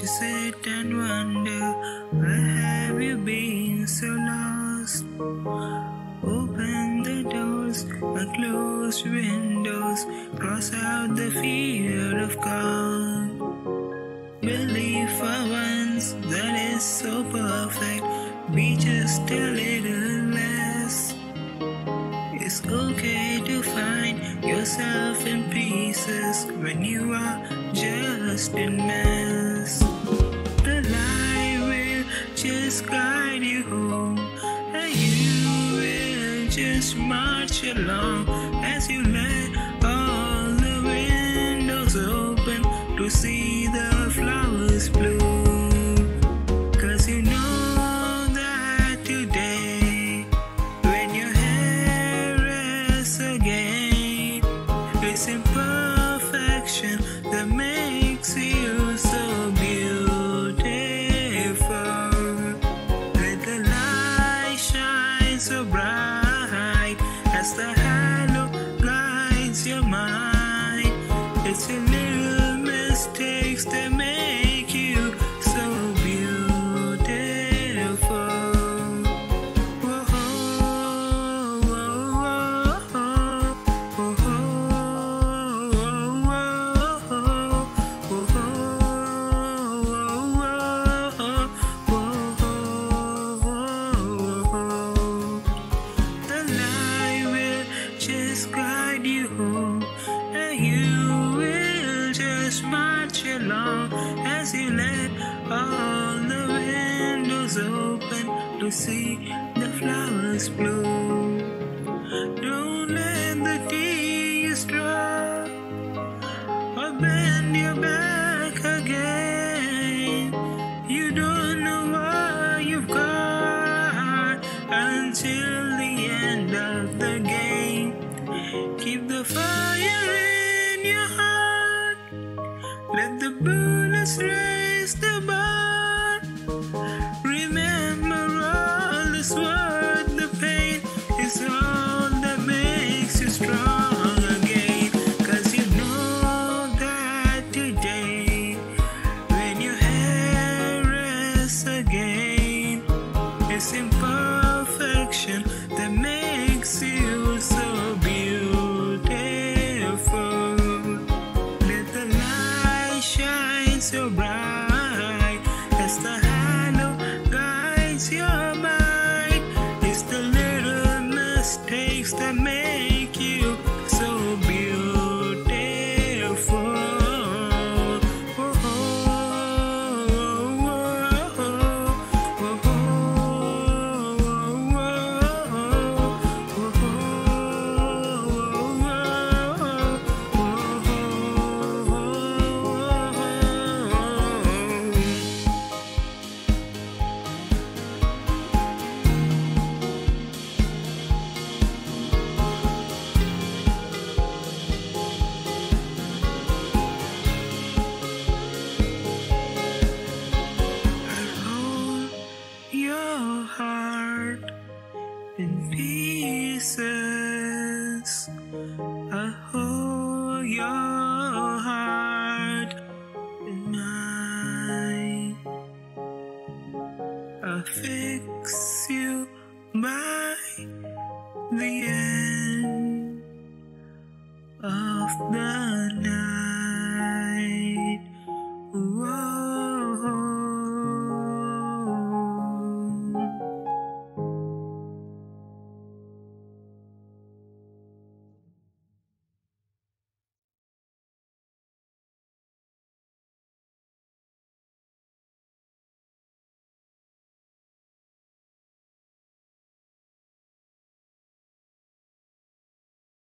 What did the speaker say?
sit and wonder, where have you been so lost? Open the doors and close windows, cross out the fear of God. Believe for once that is so perfect, be just a little less. It's okay to find yourself in pieces when you are just a mess. The light will just guide you home, and you will just march along as you let all the windows open to see the flowers bloom. 'Cause you know that today, when your hair rests again, it's imperfection that makes you so beautiful. Let the light shine so bright as the halo guides your mind. It's your little mistakes that make you so beautiful. Whoa, whoa, the light will just guide you home, and you will just march along as you let all the windows open to see the flowers bloom. Don't let the tears drop or bend your back again. You don't know what you've got until the end of the game. Keep the fire in your heart, let the bullets raise the bar. Remember, all is worth the pain, is all that makes you strong again. 'Cause you know that today, when your hair rests again, it's imperfection that makes you so beautiful. Let the light shine so bright as the halo guides your mind. It's the little mistakes that make you so beautiful. Your heart in pieces. I hold your heart in mine. I fix you by the end of the night.